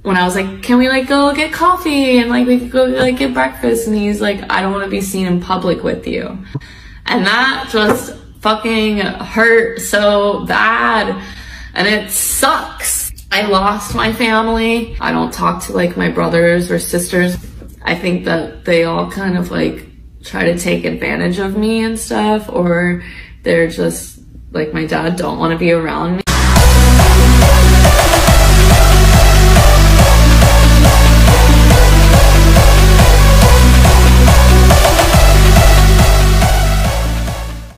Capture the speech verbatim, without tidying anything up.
when I was like, can we like go get coffee and like we could go like get breakfast, and he's like, I don't want to be seen in public with you. And that just fucking hurt so bad, and it sucks. I lost my family. I don't talk to like my brothers or sisters. I think that they all kind of like try to take advantage of me and stuff, or they're just like, my dad don't want to be around me.